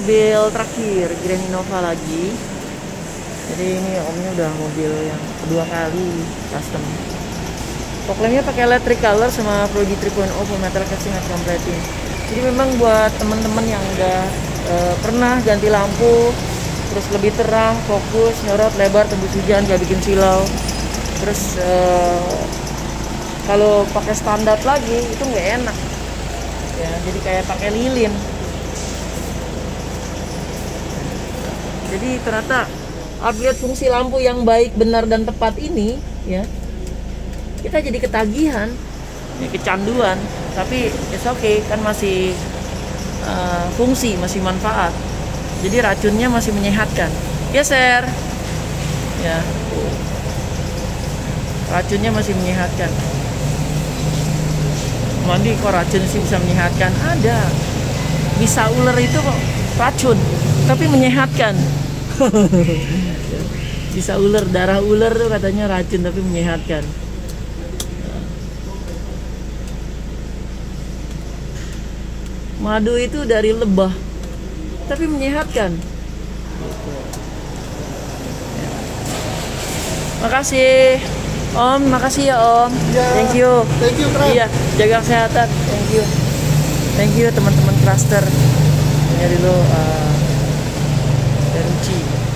mobil terakhir Grand Innova lagi. Jadi ini omnya udah mobil yang kedua kali custom. Pokoknya pakai electric color sama Prodi 3.0 full metal casing and completing. Jadi memang buat teman-teman yang udah pernah ganti lampu, terus lebih terang, fokus, nyorot, lebar, tembus hujan, gak bikin silau. Terus kalau pakai standar lagi itu nggak enak ya, jadi kayak pakai lilin. Jadi ternyata upgrade fungsi lampu yang baik, benar dan tepat ini ya, kita jadi ketagihan ya, kecanduan. Tapi it's okay, kan masih fungsi, masih manfaat. Jadi racunnya masih menyehatkan. Geser ya, racunnya masih menyehatkan. Mandi kok racun sih bisa menyehatkan? Ada. Bisa ular itu kok racun tapi menyehatkan. Bisa ular, darah ular tuh katanya racun tapi menyehatkan. Madu itu dari lebah tapi menyehatkan. Makasih Om, makasih ya Om. Ya, thank you. Thank you, Kran. Iya, jaga kesehatan. Thank you teman-teman Cluster. Ini dulu Ruci.